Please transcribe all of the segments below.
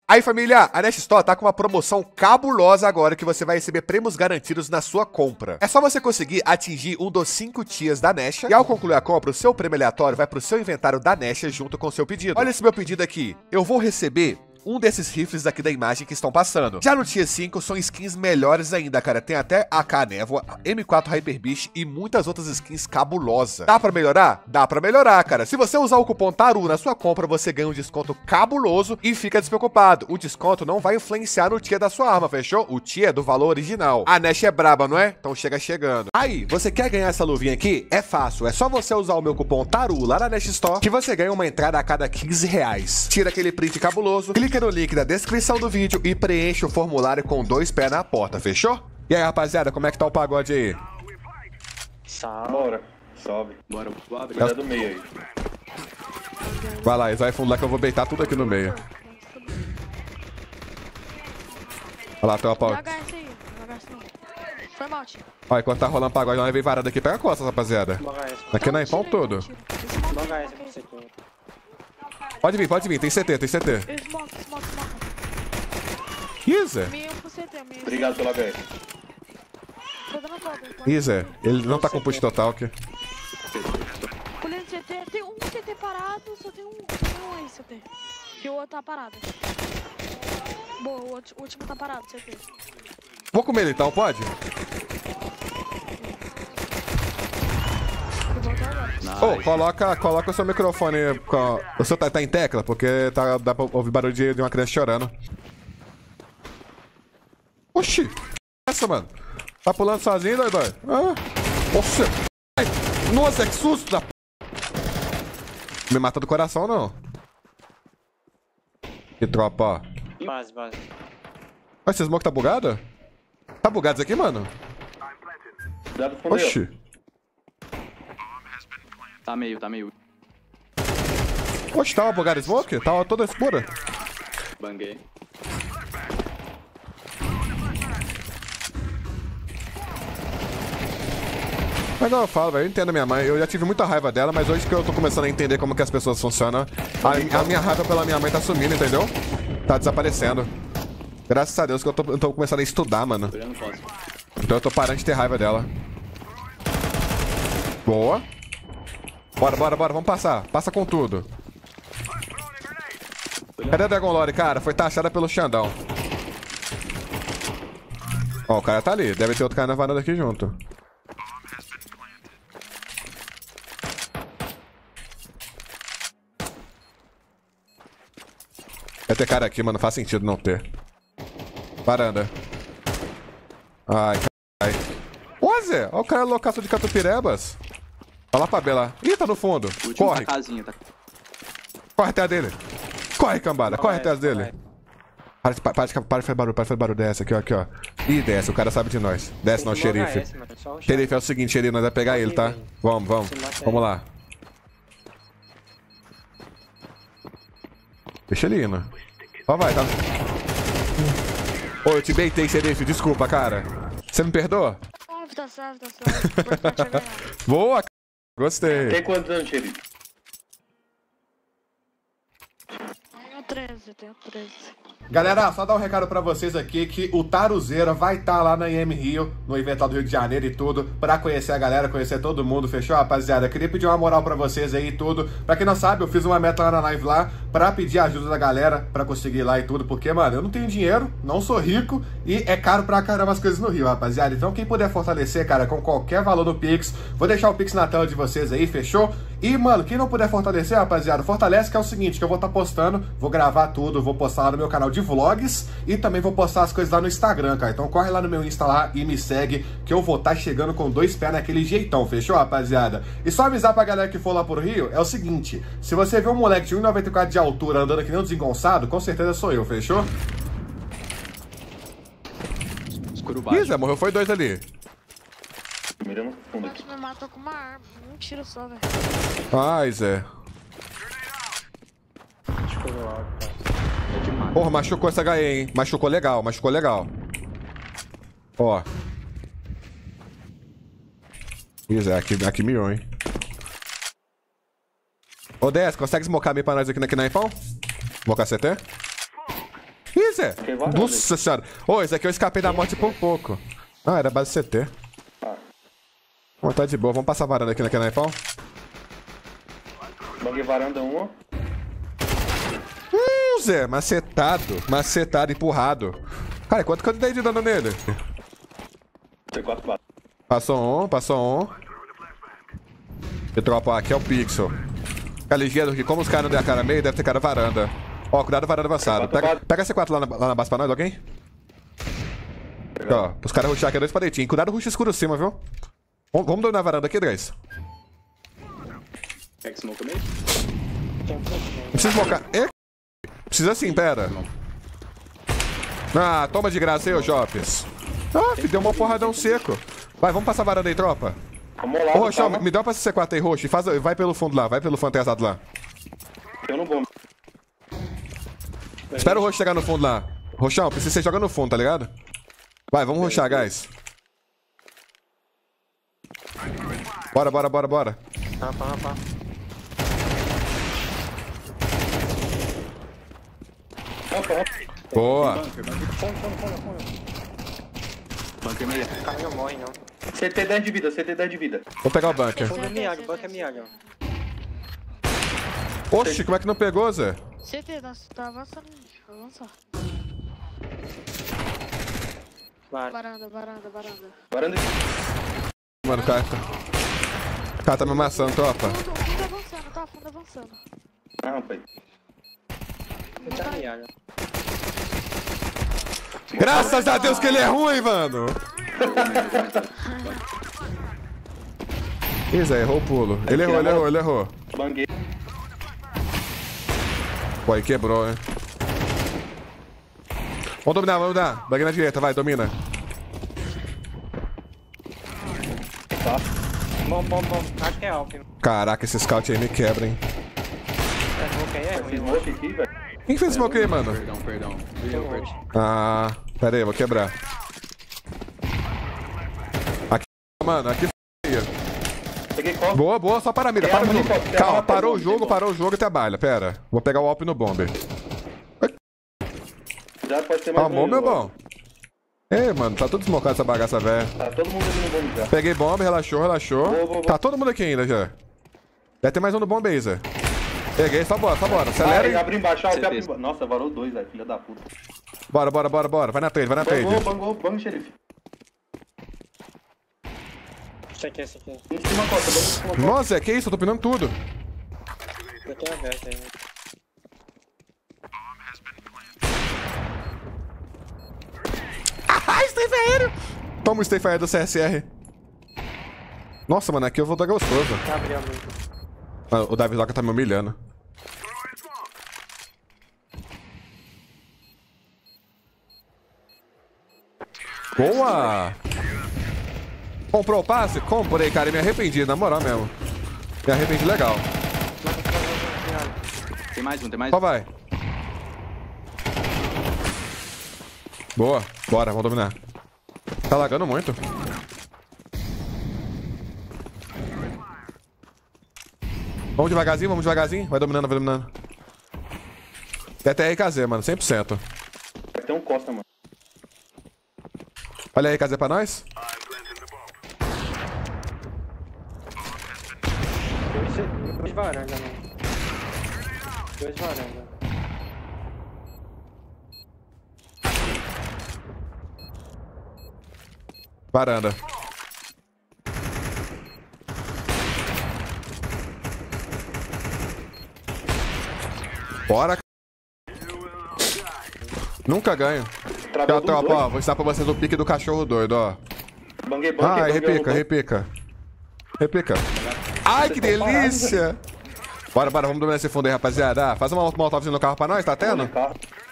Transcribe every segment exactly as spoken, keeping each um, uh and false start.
Aí, família, a Nest Store tá com uma promoção cabulosa agora que você vai receber prêmios garantidos na sua compra. É só você conseguir atingir um dos cinco tiers da Nest e ao concluir a compra, o seu prêmio aleatório vai pro seu inventário da Nest junto com o seu pedido. Olha esse meu pedido aqui. Eu vou receber um desses rifles aqui da imagem que estão passando. Já no Tier cinco são skins melhores ainda, cara. Tem até A K Névoa, M quatro Hyper Beast e muitas outras skins cabulosas. Dá pra melhorar? Dá pra melhorar, cara. Se você usar o cupom TARU na sua compra, você ganha um desconto cabuloso e fica despreocupado. O desconto não vai influenciar no tier da sua arma, fechou? O tier é do valor original. A Nest é braba, não é? Então chega chegando. Aí, você quer ganhar essa luvinha aqui? É fácil. É só você usar o meu cupom TARU lá na Nest Store que você ganha uma entrada a cada quinze reais. Tira aquele print cabuloso, clica no link da descrição do vídeo e preenche o formulário com dois pés na porta, fechou? E aí, rapaziada, como é que tá o pagode aí? Salve. Bora, sobe. Bora, bora. Cuidado do meio aí. Vai lá, eles vai fundo lá que eu vou beitar tudo aqui no meio. Olha lá, tropa. Joga essa aí, joga essa não. Foi mal, tio. Olha, enquanto tá rolando pagode, nós vem varanda aqui, pega a costa, rapaziada. Aqui na Impão todo. Joga essa pra você aqui. Pode vir, pode vir, tem C T, tem C T. Smoke, smoke, smoke. Isa. Obrigado pela vez. Tô dando volta. Isa, ele não tá com push total aqui. Colhendo C T, tem um C T parado, só tem um, um aí C T. E o outro tá parado. Boa, o outro- o último tá parado, C T. Vou comer ele então, pode? Ô, coloca, coloca o seu microfone. Com... O seu tá, tá em tecla? Porque tá, dá pra ouvir barulho de, de uma criança chorando. Oxi! Essa, mano? Tá pulando sozinho, doido? Ah. Nossa! Ai, nossa, que susto da p. Me mata do coração, não. Que tropa, ó. Base, base. Mas esse smoke tá bugado? Tá bugado isso aqui, mano? Cuidado com o meu. Oxi! Tá meio, tá meio. Oxi, tava bugado smoke? Tava toda escura. Banguei. Mas não, eu falo, velho, eu entendo a minha mãe. Eu já tive muita raiva dela, mas hoje que eu tô começando a entender como que as pessoas funcionam, a, a minha raiva pela minha mãe tá sumindo, entendeu? Tá desaparecendo. Graças a Deus que eu tô, eu tô começando a estudar, mano. Eu não posso. Então eu tô parando de ter raiva dela. Boa. Bora, bora, bora, vamos passar. Passa com tudo. Cadê a Dragon Lore, cara? Foi taxada pelo Xandão. Ó, o cara tá ali. Deve ter outro cara na varanda aqui junto. Vai ter cara aqui, mano. Não faz sentido não ter. Varanda. Ai, caralho. Ô, Zé. Olha o cara loucaço de Catupirebas. Olha lá pra Bela. Ih, tá no fundo. Corre. Tá casinha, tá... Corre até a dele. Corre, cambada. Corre até as dele. Para de, para, de, para de fazer barulho. Para de fazer barulho. Desce aqui, ó. Aqui, ó. Ih, desce. O cara sabe de nós. Desce, não, xerife. Xerife, é o seguinte, xerife. Nós vamos pegar ele, tá? Vamos, vamos. Vamos lá. Deixa ele indo. Ó, vai, tá? Ô, eu te beitei, xerife. Desculpa, cara. Você me perdoa? Tá certo, tá certo. Importante é ganhar. Boa, c... Gostei. Tem quantos anos, xerife? Tenho treze, tenho treze. Galera, só dar um recado pra vocês aqui que o Taruzeira vai estar tá lá na I M Rio, no evento do Rio de Janeiro e tudo, pra conhecer a galera, conhecer todo mundo, fechou, rapaziada? Queria pedir uma moral pra vocês aí e tudo. Pra quem não sabe, eu fiz uma meta lá na live lá pra pedir ajuda da galera pra conseguir ir lá e tudo, porque, mano, eu não tenho dinheiro, não sou rico e é caro pra caramba as coisas no Rio, rapaziada. Então quem puder fortalecer, cara, com qualquer valor no Pix, vou deixar o Pix na tela de vocês aí, fechou? E, mano, quem não puder fortalecer, rapaziada, fortalece que é o seguinte, que eu vou estar tá postando, vou gravar tudo, vou postar lá no meu canal de vlogs e também vou postar as coisas lá no Instagram, cara. Então corre lá no meu Insta lá e me segue, que eu vou estar tá chegando com dois pés naquele jeitão, fechou, rapaziada? E só avisar pra galera que for lá pro Rio, é o seguinte, se você vê um moleque de um e noventa e quatro de altura andando aqui nem um desengonçado, com certeza sou eu, fechou? Escuro baixo. Ih, Zé, morreu, foi dois ali. Mirando no fundo aqui. Me matou com uma arma. Um tiro só, velho. Ai, Zé. Porra, machucou essa H E, hein? Machucou legal, machucou legal. Ó. Ih, Zé, aqui, aqui mirou, hein? Ô, Dez, consegue smocar meio pra nós aqui na, aqui na Impão? Smocar C T? Ih, Zé. Fiquei varado. Nossa senhora. Ô, esse aqui eu escapei da morte por pouco. Ah, era base C T. Ah. Bom, tá de boa. Vamos passar a varanda aqui naquele naipão? Banguei varanda um, ó. Hum, Zé. Macetado. Macetado, empurrado. Cara, quanto que eu dei de dano nele? Tem quatro balas. Passou um, passou um. E tropa, aqui é o Pixel. Fica ligeiro que como os caras não deram a cara meio, deve ter cara varanda. Ó, cuidado varanda avançada. Pega, pega C quatro lá na, lá na base pra nós, alguém? Aqui, ó, os caras rushar aqui dois paletinhos. Cuidado rush escuro cima, viu? Vamos, vamos dominar a varanda aqui, guys. Quer que smoke também? Não precisa smocar. É? Precisa sim, pera. Ah, toma de graça aí, ô Jopes. Ah, filho, deu uma porradão seco. Vai, vamos passar a varanda aí, tropa. Vamos lá, Ô, Roxão, calma. me dá uma pra C quatro aí, Roxo. E faz, vai pelo fundo lá, vai pelo fundo atrasado lá. Eu não vou. Espera o Roxo chegar no fundo lá. Roxão, precisa ser joga no fundo, tá ligado? Vai, vamos roxar, guys. Bora, bora, bora, bora. Rapa, rapa. Rapa, rapa. Boa. Bunker, bunker. Bunker meia. O cara não morre, não. C T dez de vida, C T dez de vida. Vou pegar o bunker. Fundo é mialha, banco é mialha. Oxi, como é que não pegou, Zé? C T, tá, tá avançando. Vai avançar. Vai. Varanda, varanda, varanda. Varanda. Mano, o cara tá... O cara tá me amassando, tropa. Fundo, fundo avançando, tá? Fundo avançando. Ah, pai. Tá mialha. Graças a Deus que ele é ruim, mano. Ih, Zé, errou o pulo. Ele errou, ele errou, ele errou. Banguei. Pô, aí quebrou, né? Vamos dominar, vamos dominar. Banguei na direita, vai, domina. Tá. Bom, bom, bom. Acho que é alto. Caraca, esse scout aí me quebra, hein? É smoke aí, é Esse ruim. smoke aqui, velho. Quem fez smoke aí, mano? Perdão, perdão. Eu perdi. Ah, pera aí, eu vou quebrar. Aqui, mano, aqui. Peguei costa. Boa, boa, só para a mira, Tem para o arma jogo. ali, tem Calma, arma pra parou o bomba, jogo, tem parou o jogo e trabalha, pera. Vou pegar o Alp no bomber. Já pode ter mais Amor, um meu jogo. bom. Ei, mano, tá tudo desmocado essa bagaça, velho. Tá todo mundo aqui no bombe já. Peguei bomba, relaxou, relaxou. Boa, boa, boa. Tá todo mundo aqui ainda já. Deve ter mais um no bomba aí, Zé. Peguei, só bora, só bora. Acelera Ah, e... abre embaixo, abre Certeza. embaixo. Nossa, varou dois, velho. Filha da puta. Bora, bora, bora, bora. Vai na trade, vai na trade. Bangou, bangou, bango, xerife. Isso aqui, isso aqui. Em cima costa, bango em cima costa. Nossa, Zé, que isso? Eu tô pinando tudo. Eu tenho aberto aí. Ah, Stay aéreo! Toma o Stay Fire do C S R. Nossa, mano, aqui eu vou dar gostoso. Abriu muito. Ah, o Davi Loca tá me humilhando. Boa! Comprou o passe? Comprei, cara, e me arrependi, na moral mesmo. Me arrependi legal. Tem mais um, tem mais Só um. vai. Boa, bora, vamos dominar. Tá lagando muito. Vamos devagarzinho, vamos devagarzinho. Vai dominando, vai dominando. T T R K Z, mano, cem por cento. Tem um costa, mano. Olha aí, K Z pra nós. Dois, dois varanda, mano. Dois varanda. Varanda. Bora. Nunca ganho. Travou Tchau, dos tropa, dois. ó. Vou ensinar pra vocês o pique do cachorro doido, ó. Banguei, banguei, Ai, banguei, repica, banguei. repica. Repica. Ai, que delícia! Bora, bora, vamos dominar esse fundo aí, rapaziada. Ah, faz uma molotovzinha no carro pra nós, tá tendo? Carro.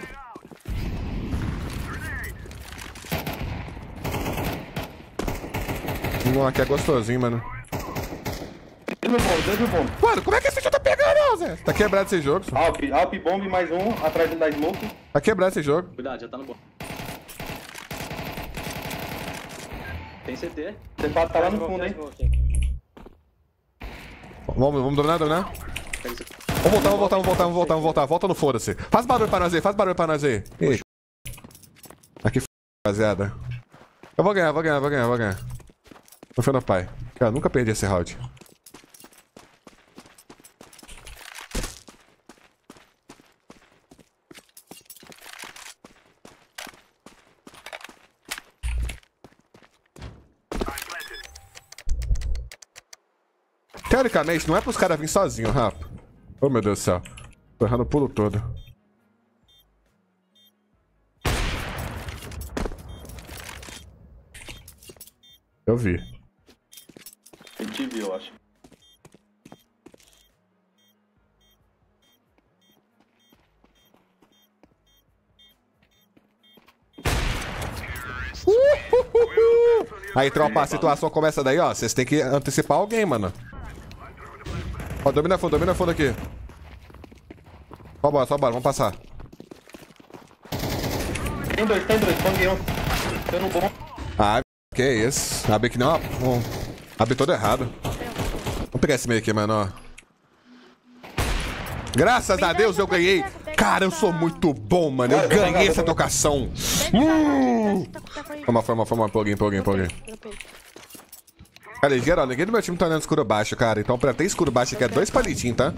Hum, aqui é gostosinho, mano. Dentro do bombe, dentro do bombe. Mano, como é que esse jogo tá pegando, Zé? Tá quebrado esse jogo, só. Alp, Alp bombe mais um, atrás da smoke. Tá quebrado esse jogo. Cuidado, já tá no bom. Tem C T. Você tá lá no fundo, hein? Vamos, vamos dominar, dominar? Pega isso aqui. Vamos voltar, vamos voltar, vamos voltar, vamos voltar, vamos voltar. Volta no foda-se. Faz barulho pra nós aí, faz barulho pra nós aí. Ih, rapaziada. Eu vou ganhar, vou ganhar, vou ganhar, vou ganhar. Confia no pai. Cara, nunca perdi esse round. Teoricamente, não é pros caras virem sozinhos, rapa. Oh, meu Deus do céu. Tô errando o pulo todo. Eu vi. Ele te viu, eu acho. Aí, tropa, a situação começa daí, ó. Vocês têm que antecipar alguém, mano. Ó, domina fundo, domina fundo aqui. Só bora, só bora, vamos passar. Tem dois, tem dois, banguei um. Tô no bom. Ah, que isso. Abri que não, um, abri todo errado. Vamos pegar esse meio aqui, mano, ó. Graças a Deus eu ganhei. Cara, eu sou muito bom, mano. Eu ganhei essa trocação. Uh! Foi mal, foi mal, foi mal. Pluguinho, pluguinho, pluguinho. Cara, geral, ninguém do meu time tá olhando escuro baixo, cara. Então pra ter escuro baixo aqui é dois palitinhos, tá?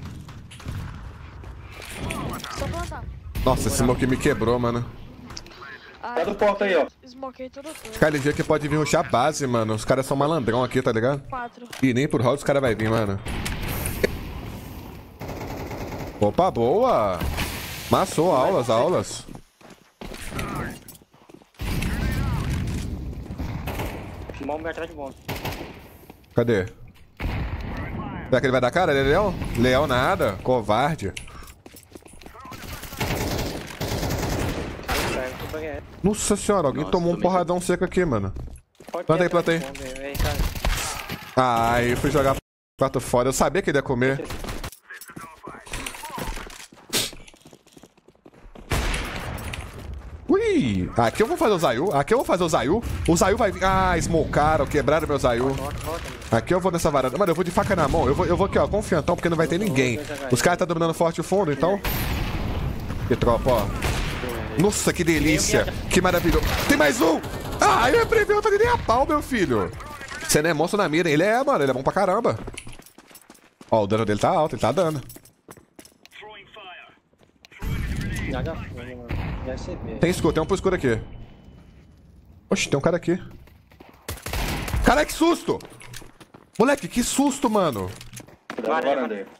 Só plantar. Nossa, esse smoke me quebrou, mano. Tá do porta aí, ó. Smokei tudo tudo. Cara, ele que pode vir rushar base, mano. Os caras são malandrão aqui, tá ligado? Quatro. E nem por round os caras vão vir, mano. Opa, boa! Massou aulas, aulas. Bomba atrás de bomba. Cadê? Será que ele vai dar cara? Ele é leão? Leão nada. Covarde. Nossa senhora, alguém Nossa, tomou um também porradão seco aqui, mano. Pode Planta aí, ter planta aí. atrás de bomba, aí, cara. Ah, eu fui jogar quatro fora. Eu sabia que ele ia comer. Ui! Aqui eu vou fazer o Zayu. Aqui eu vou fazer o Zayu. O Zayu vai vir. Ah, smocaram, quebraram meu Zayu. Aqui eu vou nessa varanda. Mano, eu vou de faca na mão. Eu vou, eu vou aqui, ó, confiantão, porque não vai ter ninguém. Os caras tá dominando forte o fundo, então. Que tropa, ó. Nossa, que delícia. Que maravilhoso. Tem mais um! Ah, eu ia prever outra nem a pau, meu filho. Você não é monstro na mira, hein? Ele é, mano. Ele é bom pra caramba. Ó, o dano dele tá alto, ele tá dando. Tem escuro, tem um pro escuro aqui. Oxe, tem um cara aqui. Caralho, que susto! Moleque, que susto, mano. Tá na varanda aí.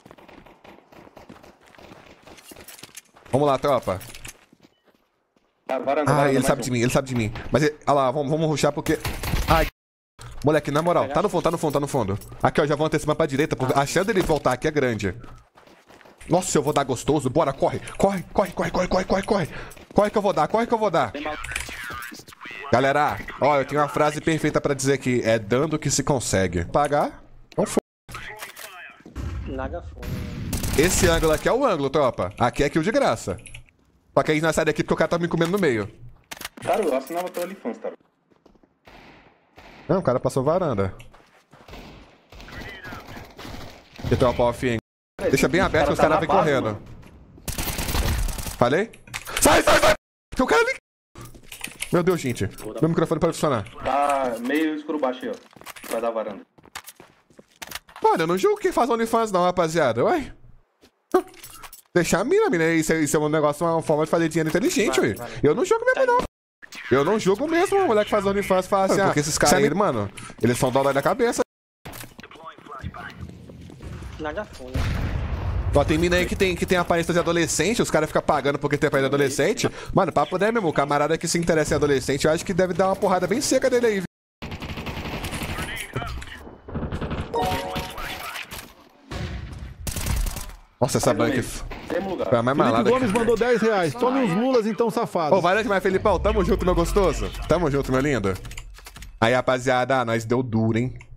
Vamos lá, tropa. Ah, varanda, Ah, varanda, ele mais sabe um. de mim, ele sabe de mim. Mas, ele... olha lá, vamos, vamos rushar porque... Ai, moleque, na moral, tá no fundo, tá no fundo, tá no fundo. Aqui, ó, já vou antecipar pra direita, porque a chance dele voltar aqui é grande. Nossa, eu vou dar gostoso. Bora, corre. Corre, corre, corre, corre, corre, corre, corre. Corre que eu vou dar, corre que eu vou dar. Galera, ó, eu tenho uma frase perfeita pra dizer aqui. É dando que se consegue. Pagar, não foi. Naga fome. Esse ângulo aqui é o ângulo, tropa. Aqui é kill de graça. Só que a gente não sai daqui porque o cara tá me comendo no meio. Cara, eu assinava teu OnlyFans, cara. Não, o cara passou varanda. Que tropa off, hein? Deixa bem aberto que os caras vêm correndo. Mano. Falei? Sai, sai, sai! Que o cara nem... Meu Deus, gente. Meu microfone pode funcionar. Tá meio escuro baixo aí, ó. Vai dar varanda. Mano, eu não julgo quem faz OnlyFans não, rapaziada. Ué. Deixar a mina, mina. Isso, é, isso é um negócio, uma forma de fazer dinheiro inteligente, ué. Eu não julgo mesmo, não. Eu não julgo mesmo a mulher que faz OnlyFans faz assim, ah, porque esses caras aí, mano, eles são dólar da cabeça. Naga fome. Ó, tem mina aí que tem, que tem aparência de adolescente, os caras ficam pagando porque tem aparência de adolescente. Mano, papo dele mesmo, o camarada que se interessa em adolescente, eu acho que deve dar uma porrada bem seca dele aí, viu? Nossa, essa banca foi a mais malada. Felipe Gomes mandou dez reais. Tome uns lulas então, safado. Ô, valeu demais, Felipão. Tamo junto, meu gostoso. Tamo junto, meu lindo. Aí, rapaziada, nós deu duro, hein?